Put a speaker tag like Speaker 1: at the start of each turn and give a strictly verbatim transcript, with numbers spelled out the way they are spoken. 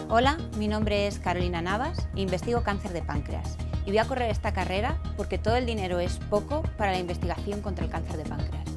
Speaker 1: Hola, mi nombre es Carolina Navas e investigo cáncer de páncreas. Y voy a correr esta carrera porque todo el dinero es poco para la investigación contra el cáncer de páncreas.